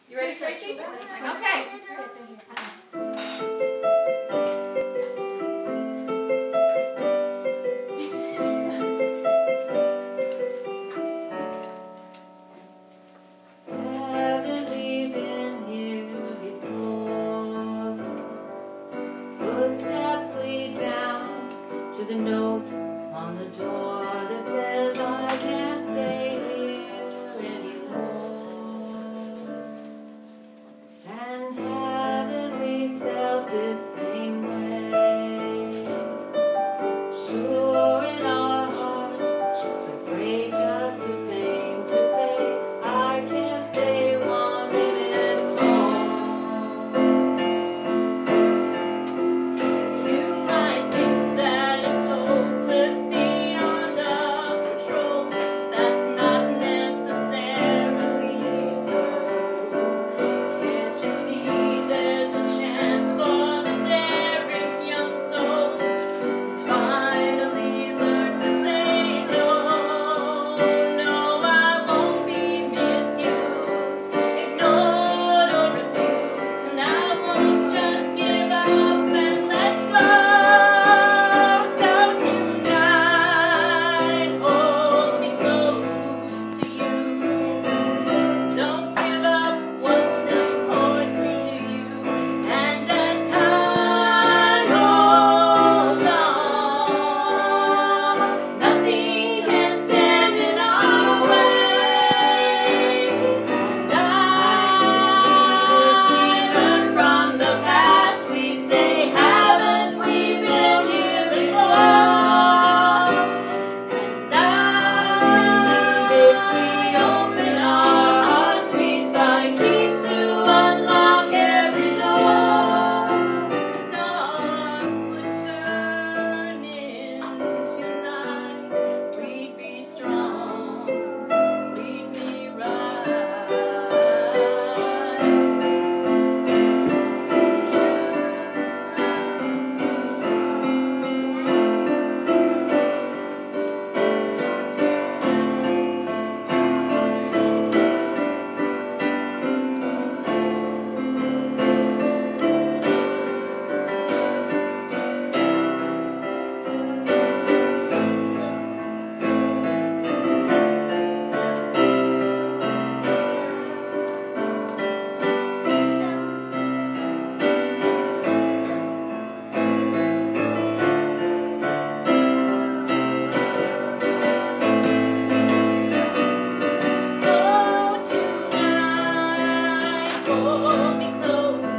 You ready, Tracy? Okay. Haven't we been here before? Footsteps lead down to the note on the door that says I can't stay here anymore. And haven't we felt this same way? Sure in our hearts, afraid just the same to say I can't stay 1 minute more. You might think that it's hopeless beyond our control, but that's not necessarily so. Can't you see there's a chance for the daring young soul who's finally learned to say no? No, I won't be misused, ignored or refused, and I won't just give up and let go. So tonight, hold me close to you. Don't give up what's important to you. And as time rolls on, nothing can stand in our way. And if we learn from the past, we'd say, haven't we been here before? And I believe if we open our hearts, we'd find keys to unlock every door. Dark would turn into night. We'd be strong. We'd be right. So tonight, hold me close.